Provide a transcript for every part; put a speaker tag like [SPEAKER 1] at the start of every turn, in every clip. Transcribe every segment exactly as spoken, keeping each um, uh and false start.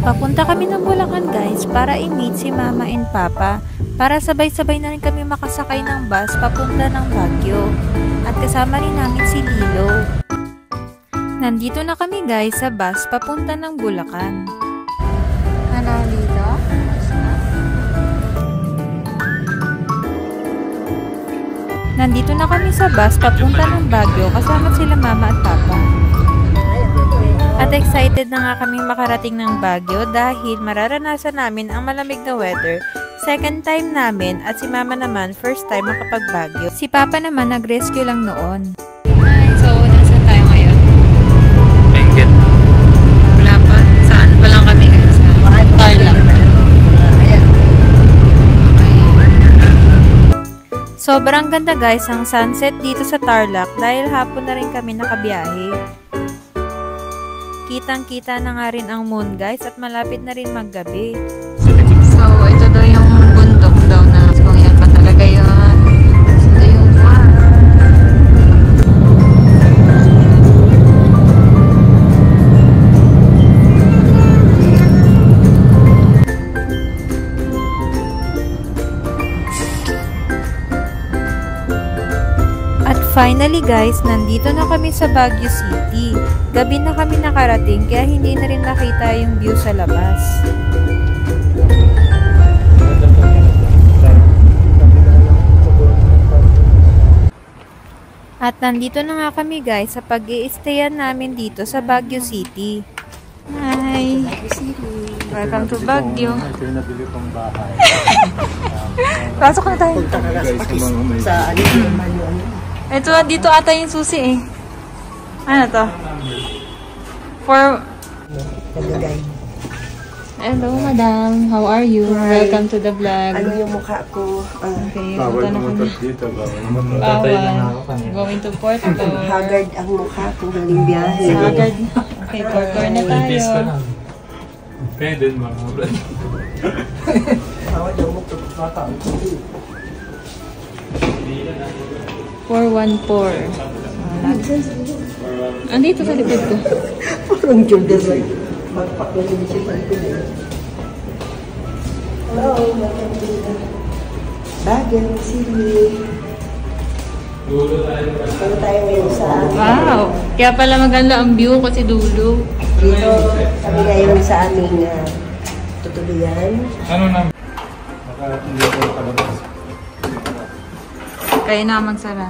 [SPEAKER 1] Papunta kami ng Bulacan guys para i-meet si Mama and Papa para sabay-sabay na rin kami makasakay ng bus papunta ng Baguio. At kasama rin namin si Lilo. Nandito na kami guys sa bus papunta ng Bulacan.
[SPEAKER 2] Ano dito?
[SPEAKER 1] Nandito na kami sa bus papunta ng Baguio kasama sila Mama at Papa. At excited na nga kami makarating ng Baguio dahil mararanasan namin ang malamig na weather. Second time namin at si Mama naman first time makapag-Baguio. Si Papa naman nag-rescue lang noon.
[SPEAKER 2] Ay, so nasa tayo ngayon?
[SPEAKER 3] Benguet.
[SPEAKER 2] Wala pa. Saan pa lang kami guys? Tarlac.
[SPEAKER 1] Sobrang ganda guys ang sunset dito sa Tarlac dahil hapon na rin kami nakabiyahe. Kitang-kita na nga rin ang moon guys at malapit na rin maggabi.
[SPEAKER 2] So, ito daw yung bundok daw na kung yan pa talaga yun. Ito yung
[SPEAKER 1] At finally guys, nandito na kami sa Baguio City. Gabi na kami nakarating kaya hindi na rin nakita yung view sa labas. At nandito na nga kami guys sa pag-i-stayan namin dito sa Baguio City.
[SPEAKER 2] Hi! Welcome to Baguio.
[SPEAKER 3] Ito yung nabili kong bahay.
[SPEAKER 2] Pasok na tayo.
[SPEAKER 3] Sa
[SPEAKER 2] Ito, dito ata yung susi eh. Ano to? For... Hello, madam. How are you?
[SPEAKER 4] Hi.
[SPEAKER 2] Welcome to the vlog.
[SPEAKER 4] Ano yung mukha ko? Uh,
[SPEAKER 2] Okay,
[SPEAKER 3] bawal
[SPEAKER 2] punta na
[SPEAKER 3] pumunta
[SPEAKER 2] kami.
[SPEAKER 3] dito.
[SPEAKER 2] Bawal. Going to Portugal.
[SPEAKER 4] haggard ang mukha ko galing biyahe.
[SPEAKER 2] Haggard na. Okay, tour na tayo.
[SPEAKER 3] Kaya din mga ulan.
[SPEAKER 2] four one four. Andito sa likod ko.
[SPEAKER 4] Parang Judas. Magpakulit siya sa likod. Hello, Baguio City. Ano tayo ngayon sa...
[SPEAKER 2] Wow! Kaya pala maganda ang view kasi dulo.
[SPEAKER 4] Dito kami ngayon sa aming uh, tutuluyan.
[SPEAKER 3] Ano na? Baka hindi ko kalabas.
[SPEAKER 2] Kaya na magsara.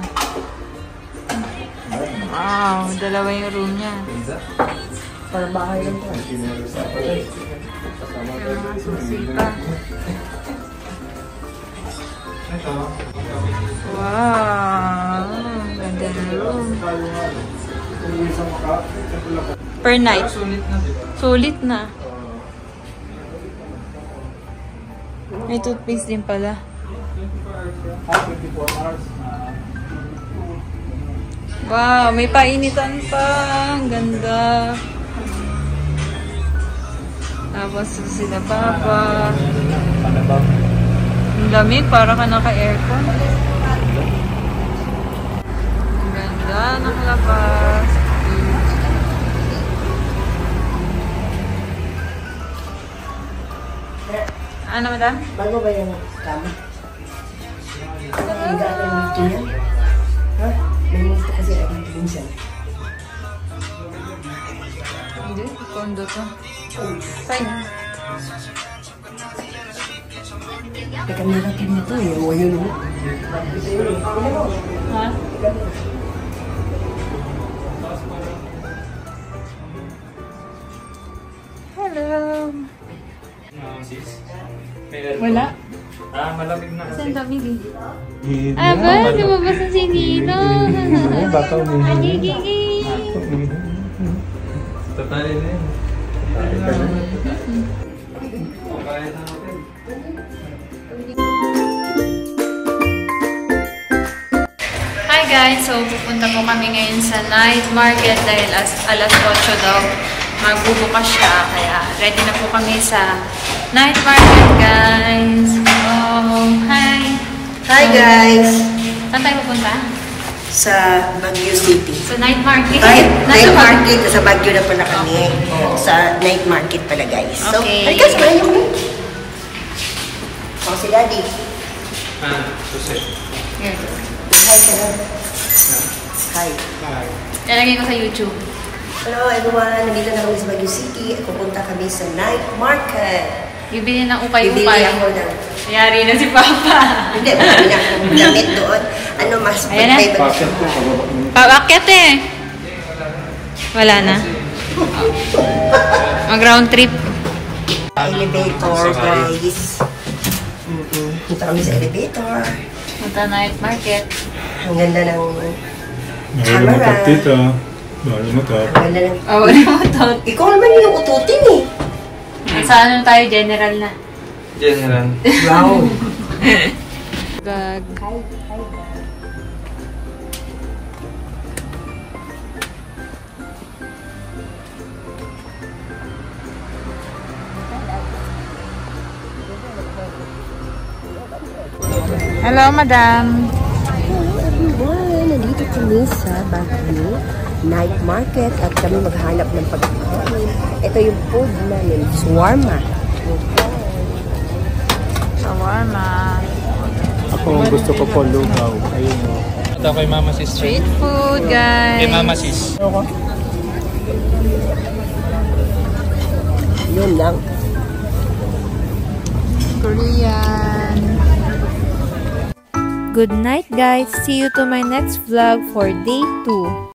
[SPEAKER 2] Wow! Dalawa yung room niya.
[SPEAKER 4] Para bahay lang po.
[SPEAKER 2] May mga susi pa. Wow! Ganda na room. Per night. Sulit na. May toothpaste din pala. Wow! May painitan pa. Ang ganda. Tapos sila Papa. Ang lamig. Para ka naka-aircon. Ang ganda ng labas. Ano, madam?
[SPEAKER 4] Bago ba yung kama? Higa na yung multo niya? Ha? May multo kasi ako minsan.
[SPEAKER 2] Hindi, kondo to. Side.
[SPEAKER 4] Teka, narating na to eh. O yun o.
[SPEAKER 2] Ha? Hello. Wala?
[SPEAKER 3] Ah, malamig na kasi.
[SPEAKER 2] Saan family? Ah, ba? Lumabas na si Nino.
[SPEAKER 3] Baka umihin.
[SPEAKER 2] Agigigi.
[SPEAKER 3] Tatalin na yun. Tatalin na yun. Kaya na natin.
[SPEAKER 2] Hi guys! So, pupunta po kami ngayon sa night market dahil as, alas otso daw magbubukas siya. Kaya ready na po kami sa night market guys. Oh, hi!
[SPEAKER 4] Hi guys!
[SPEAKER 2] Saan tayo pupunta?
[SPEAKER 4] Sa Baguio City.
[SPEAKER 2] Sa night market.
[SPEAKER 4] Ay, night
[SPEAKER 2] Nasa
[SPEAKER 4] market. Sa Baguio na pala kami. Sa night market pala, guys. So,
[SPEAKER 2] Okay.
[SPEAKER 4] halika, samahan niyo kami. Ako si Daddy.
[SPEAKER 3] Ah, susi.
[SPEAKER 2] Here.
[SPEAKER 4] Hi, sir. Hi.
[SPEAKER 3] Hi.
[SPEAKER 2] Lalagay ko sa YouTube.
[SPEAKER 4] Hello, everyone. Nandito na kami sa Baguio City. At pupunta kami sa night market.
[SPEAKER 2] Bibili ng
[SPEAKER 4] Bibili
[SPEAKER 2] upay-upay.
[SPEAKER 4] ako ng...
[SPEAKER 2] Yari na si Papa.
[SPEAKER 4] Hindi, marami na akong damit doon. Ano, mas
[SPEAKER 2] Ayan na.
[SPEAKER 4] favorite
[SPEAKER 3] Bakit po pababa mo?
[SPEAKER 2] Paakyat eh.
[SPEAKER 1] Wala na. Mag-round trip.
[SPEAKER 4] elevator, guys. Mm-mm. Punta kami sa elevator.
[SPEAKER 2] Punta night market.
[SPEAKER 4] Ang ganda ng
[SPEAKER 3] Mahal mo
[SPEAKER 4] camera.
[SPEAKER 3] tito. Mahal mo to.
[SPEAKER 4] Ang ganda ng...
[SPEAKER 2] Oh, wala mo to.
[SPEAKER 4] Ikaw naman yung ututin eh.
[SPEAKER 2] Sa ano tayo, general na.
[SPEAKER 3] General.
[SPEAKER 4] Wow.
[SPEAKER 1] Bag. Hello, madam.
[SPEAKER 4] Hello everyone! Nandito kami sa Baguio Night Market at kami maghanap ng pagkain. Ito yung food namin, shawarma.
[SPEAKER 1] Shawarma.
[SPEAKER 3] Ako ang gusto ko po lugaw. Ayun o. Ito kay Mama Sis.
[SPEAKER 1] Street food, guys.
[SPEAKER 3] Kay Mama Sis.
[SPEAKER 4] Yun lang.
[SPEAKER 1] Korean. Good night, guys. See you to my next vlog for day two.